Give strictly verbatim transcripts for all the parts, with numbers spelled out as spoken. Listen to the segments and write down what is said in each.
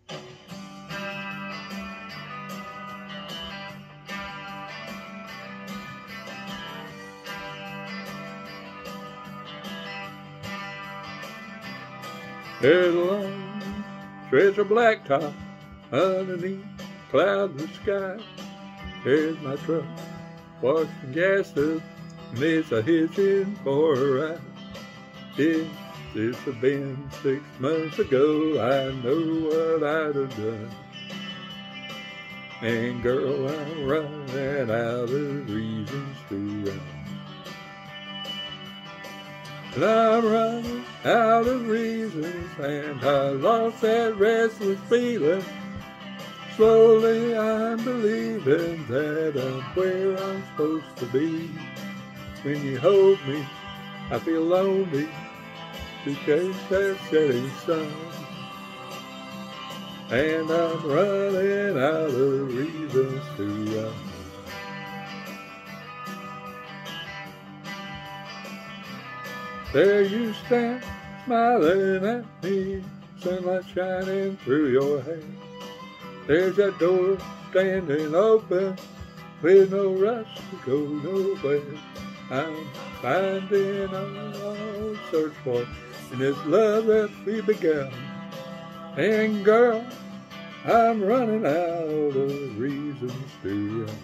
There's a long stretch of blacktop underneath clouds of sky. There's my truck washing gas up, and it's a hitching for a ride. If this had been six months ago, I know what I'd have done. And girl, I'm running out of reasons to run. And I'm running out of reasons, and I lost that restless feeling. Slowly I'm believing that I'm where I'm supposed to be. When you hold me, I feel lonely to chase that setting sun. And I'm running out of reasons to run. There you stand, smiling at me, sunlight shining through your hair. There's that door standing open, with no rush to go nowhere. I'm finding all I search for in this love that we began. And girl, I'm running out of reasons to run.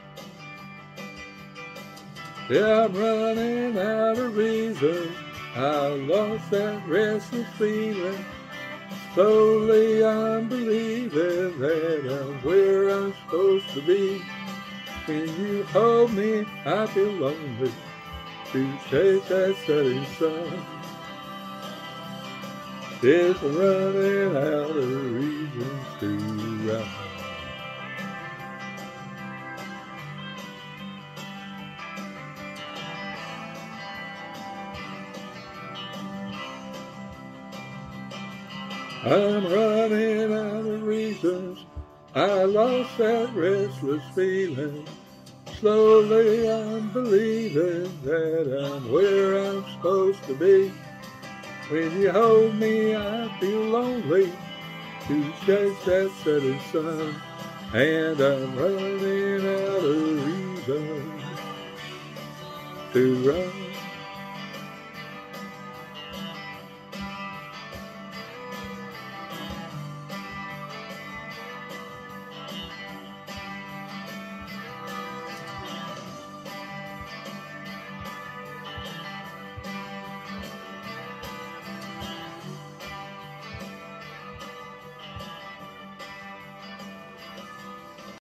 Yeah, I'm running out of reasons. I lost that restless feeling. Slowly I'm believing that I'm where I'm supposed to be. When you hold me, I feel lonely to chase that setting sun. Just running out of reasons to run. I'm running out of reasons. I lost that restless feeling. Slowly I'm believing that I'm where I'm supposed to be. When you hold me, I feel lonely to chase that setting sun. And I'm running out of reasons to run.